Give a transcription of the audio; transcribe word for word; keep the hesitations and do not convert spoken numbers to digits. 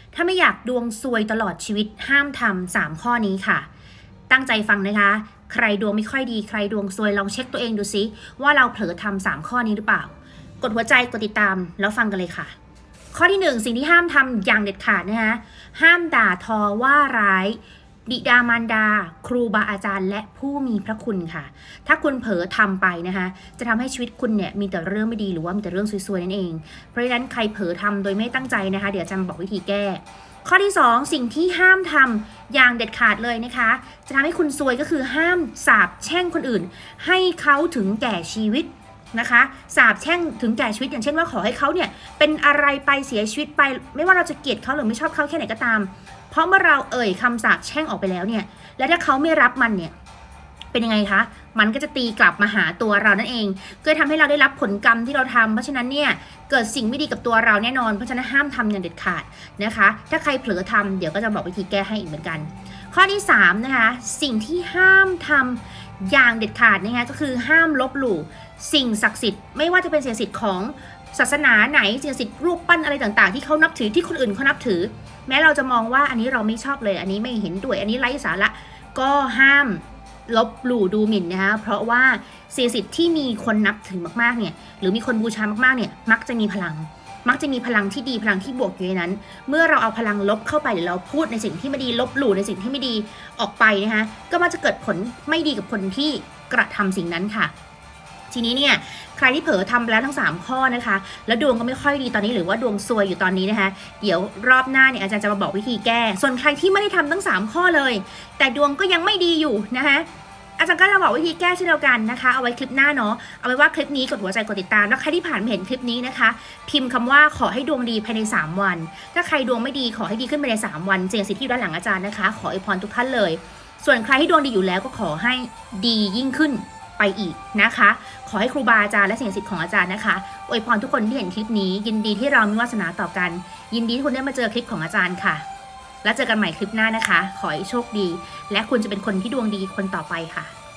ถ้าไม่อยากดวงซวยตลอดชีวิตห้ามทำสามข้อนี้ค่ะตั้งใจฟังนะคะใครดวงไม่ค่อยดีใครดวงซวยลองเช็คตัวเองดูซิว่าเราเผลอทำสามข้อนี้หรือเปล่ากดหัวใจกดติดตามแล้วฟังกันเลยค่ะข้อที่หนึ่งสิ่งที่ห้ามทำอย่างเด็ดขาดนะคะห้ามด่าทอว่าร้ายบิดามารดาครูบาอาจารย์และผู้มีพระคุณค่ะถ้าคุณเผลอทำไปนะคะจะทำให้ชีวิตคุณเนี่ยมีแต่เรื่องไม่ดีหรือว่ามีแต่เรื่องซวยๆนั่นเองเพราะฉะนั้นใครเผลอทำโดยไม่ตั้งใจนะคะเดี๋ยวจะมาบอกวิธีแก้ข้อที่สองสิ่งที่ห้ามทำอย่างเด็ดขาดเลยนะคะจะทำให้คุณซวยก็คือห้ามสาปแช่งคนอื่นให้เขาถึงแก่ชีวิตนะคะสาปแช่งถึงแก่ชีวิตอย่างเช่นว่าขอให้เขาเนี่ยเป็นอะไรไปเสียชีวิตไปไม่ว่าเราจะเกลียดเขาหรือไม่ชอบเขาแค่ไหนก็ตามเพราะเมื่อเราเอ่ยคำสาปแช่งออกไปแล้วเนี่ยและถ้าเขาไม่รับมันเนี่ยเป็นยังไงคะมันก็จะตีกลับมาหาตัวเรานั่นเองก็ทำให้เราได้รับผลกรรมที่เราทำเพราะฉะนั้นเนี่ยเกิดสิ่งไม่ดีกับตัวเราแน่นอนเพราะฉะนั้นห้ามทำอย่างเด็ดขาดนะคะถ้าใครเผลอทำเดี๋ยวก็จะบอกวิธีแก้ให้อีกเหมือนกันข้อที่สามนะคะสิ่งที่ห้ามทำอย่างเด็ดขาดนะคะก็คือห้ามลบหลู่สิ่งศักดิ์สิทธิ์ไม่ว่าจะเป็นสิ่งศักดิ์สิทธิ์ของศาสนาไหนสิ่งศักดิ์สิทธิ์รูปปั้นอะไรต่างๆที่เขานับถือที่คนอื่นเขานับถือแม้เราจะมองว่าอันนี้เราไม่ชอบเลยอันนี้ไม่เห็นด้วยอันนี้ไร้สาระก็ห้ามลบหลู่ดูหมิ่นนะคะเพราะว่าสิ่งศักดิ์สิทธิ์ที่มีคนนับถือมากๆเนี่ยหรือมีคนบูชามากๆเนี่ยมักจะมีพลังมักจะมีพลังที่ดีพลังที่บวกอยู่ในนั้นเมื่อเราเอาพลังลบเข้าไปหรือเราพูดในสิ่งที่ไม่ดีลบหลู่ในสิ่งที่ไม่ดีออกไปนะคะก็มักจะเกิดผลไม่ดีกับคนที่กระทำสิ่งนั้นค่ะทีนี้เนี่ยใครที่เผลอทำไปแล้วทั้งสามข้อนะคะแล้วดวงก็ไม่ค่อยดีตอนนี้หรือว่าดวงซวยอยู่ตอนนี้นะคะเดี๋ยวรอบหน้าเนี่ยอาจารย์จะมาบอกวิธีแก้ส่วนใครที่ไม่ได้ทำทั้งสามข้อเลยแต่ดวงก็ยังไม่ดีอยู่นะคะอาจารย์ก็จะบอกวิธีแก้เช่นเดียวกันนะคะเอาไว้คลิปหน้าเนาะเอาไว้ว่าคลิปนี้กดหัวใจกดติดตามแล้วใครที่ผ่านมาเห็นคลิปนี้นะคะพิมพ์คำว่าขอให้ดวงดีภายในสามวันถ้าใครดวงไม่ดีขอให้ดีขึ้นภายในสามวันเสียงสิทธิ์ที่อยู่ด้านหลังอาจารย์นะคะขออวยพรทุกท่านเลยส่วนใครที่ดวงดีอยู่แล้วก็ขอให้ดียิ่งขึ้นไปอีกนะคะขอให้ครูบาอาจารย์และสิ่งศักดิ์สิทธิ์ของอาจารย์นะคะอวยพรทุกคนที่เห็นคลิปนี้ยินดีที่เรามีวาสนาต่อกันยินดีที่คุณได้มาเจอคลิปของอาจารย์ค่ะแล้วเจอกันใหม่คลิปหน้านะคะขอให้โชคดีและคุณจะเป็นคนที่ดวงดีคนต่อไปค่ะ